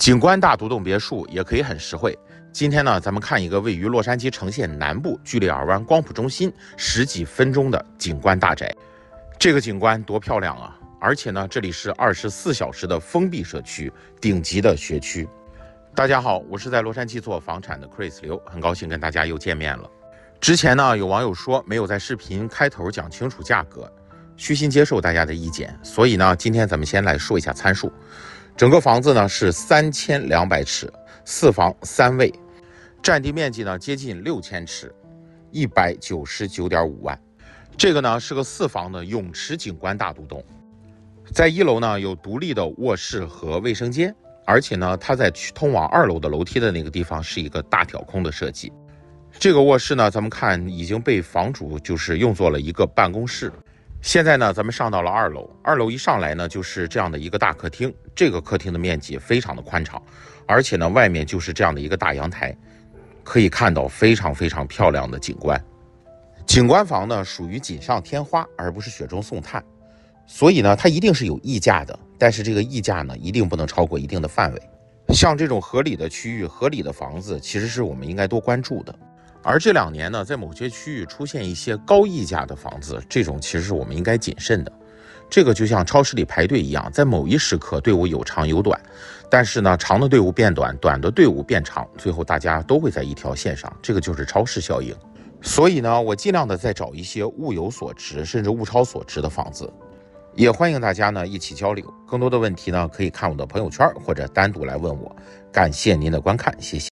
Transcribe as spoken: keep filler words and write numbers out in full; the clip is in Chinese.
景观大独栋别墅也可以很实惠。今天呢，咱们看一个位于洛杉矶城县南部，距离尔湾光谱中心十几分钟的景观大宅。这个景观多漂亮啊！而且呢，这里是二十四小时的封闭社区，顶级的学区。大家好，我是在洛杉矶做房产的 Chris 刘，很高兴跟大家又见面了。之前呢，有网友说没有在视频开头讲清楚价格，虚心接受大家的意见，所以呢，今天咱们先来说一下参数。整个房子呢是三千两百尺，四房三卫，占地面积呢接近六千尺，一百九十九点五万。这个呢是个四房的泳池景观大独栋，在一楼呢有独立的卧室和卫生间，而且呢它在通往二楼的楼梯的那个地方是一个大挑空的设计。这个卧室呢，咱们看已经被房主就是用作了一个办公室。现在呢，咱们上到了二楼，二楼一上来呢，就是这样的一个大客厅。这个客厅的面积非常的宽敞，而且呢，外面就是这样的一个大阳台，可以看到非常非常漂亮的景观。景观房呢，属于锦上添花，而不是雪中送炭，所以呢，它一定是有溢价的，但是这个溢价呢，一定不能超过一定的范围。像这种合理的区域、合理的房子，其实是我们应该多关注的。而这两年呢，在某些区域出现一些高溢价的房子，这种其实是我们应该谨慎的。这个就像超市里排队一样，在某一时刻队伍有长有短，但是呢，长的队伍变短，短的队伍变长，最后大家都会在一条线上，这个就是超市效应。所以呢，我尽量的再找一些物有所值，甚至物超所值的房子。也欢迎大家呢一起交流，更多的问题呢可以看我的朋友圈或者单独来问我。感谢您的观看，谢谢。